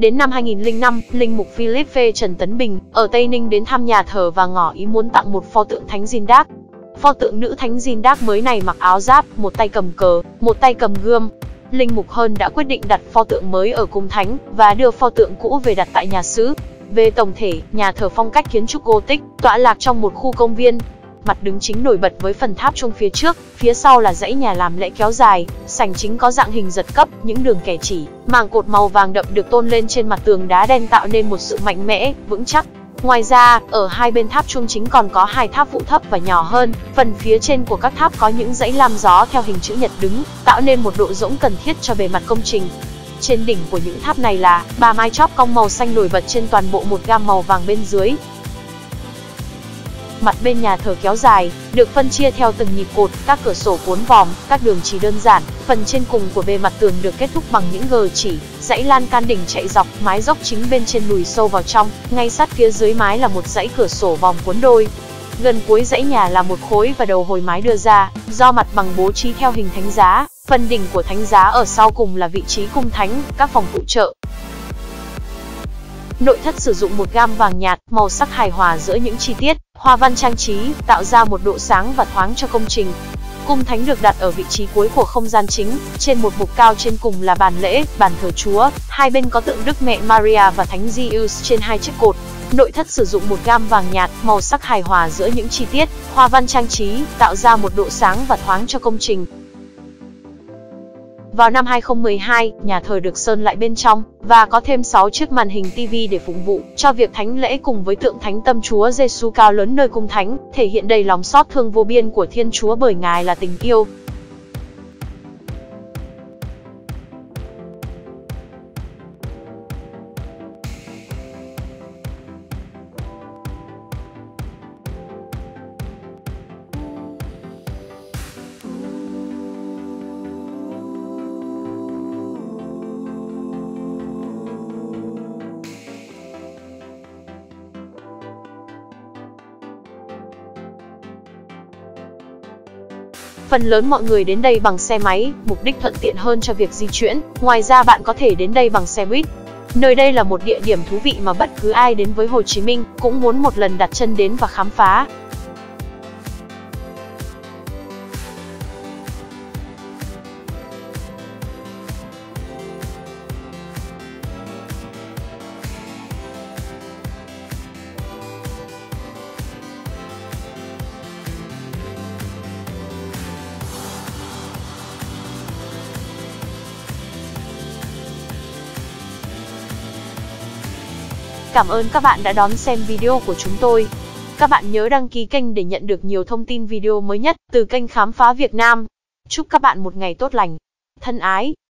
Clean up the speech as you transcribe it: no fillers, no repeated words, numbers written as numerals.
Đến năm 2005, linh mục Philip V. Trần Tấn Bình, ở Tây Ninh đến thăm nhà thờ và ngỏ ý muốn tặng một pho tượng Thánh Gin Dark. Pho tượng nữ Thánh Gin Dark mới này mặc áo giáp, một tay cầm cờ, một tay cầm gươm. Linh mục Hơn đã quyết định đặt pho tượng mới ở cung thánh, và đưa pho tượng cũ về đặt tại nhà xứ. Về tổng thể, nhà thờ phong cách kiến trúc Gothic, tọa lạc trong một khu công viên. Mặt đứng chính nổi bật với phần tháp chuông phía trước, phía sau là dãy nhà làm lễ kéo dài, sảnh chính có dạng hình giật cấp, những đường kẻ chỉ, mảng cột màu vàng đậm được tôn lên trên mặt tường đá đen tạo nên một sự mạnh mẽ, vững chắc. Ngoài ra, ở hai bên tháp chuông chính còn có hai tháp phụ thấp và nhỏ hơn, phần phía trên của các tháp có những dãy lam gió theo hình chữ nhật đứng, tạo nên một độ rỗng cần thiết cho bề mặt công trình. Trên đỉnh của những tháp này là 3 mái chóp cong màu xanh nổi bật trên toàn bộ một gam màu vàng bên dưới. Mặt bên nhà thờ kéo dài, được phân chia theo từng nhịp cột, các cửa sổ cuốn vòm, các đường chỉ đơn giản. Phần trên cùng của bề mặt tường được kết thúc bằng những gờ chỉ, dãy lan can đỉnh chạy dọc, mái dốc chính bên trên lùi sâu vào trong, ngay sát phía dưới mái là một dãy cửa sổ vòm cuốn đôi. Gần cuối dãy nhà là một khối và đầu hồi mái đưa ra, do mặt bằng bố trí theo hình thánh giá. Phần đỉnh của thánh giá ở sau cùng là vị trí cung thánh, các phòng phụ trợ. Nội thất sử dụng một gam vàng nhạt, màu sắc hài hòa giữa những chi tiết, hoa văn trang trí, tạo ra một độ sáng và thoáng cho công trình. Cung thánh được đặt ở vị trí cuối của không gian chính, trên một mục cao trên cùng là bàn lễ, bàn thờ Chúa, hai bên có tượng Đức Mẹ Maria và Thánh Jesus trên hai chiếc cột. Nội thất sử dụng một gam vàng nhạt, màu sắc hài hòa giữa những chi tiết, hoa văn trang trí, tạo ra một độ sáng và thoáng cho công trình. Vào năm 2012, nhà thờ được sơn lại bên trong, và có thêm 6 chiếc màn hình TV để phục vụ cho việc thánh lễ cùng với tượng Thánh Tâm Chúa Giêsu cao lớn nơi cung thánh, thể hiện đầy lòng xót thương vô biên của Thiên Chúa bởi Ngài là tình yêu. Phần lớn mọi người đến đây bằng xe máy, mục đích thuận tiện hơn cho việc di chuyển. Ngoài ra bạn có thể đến đây bằng xe buýt. Nơi đây là một địa điểm thú vị mà bất cứ ai đến với Hồ Chí Minh cũng muốn một lần đặt chân đến và khám phá. Cảm ơn các bạn đã đón xem video của chúng tôi. Các bạn nhớ đăng ký kênh để nhận được nhiều thông tin video mới nhất từ kênh Khám phá Việt Nam. Chúc các bạn một ngày tốt lành. Thân ái!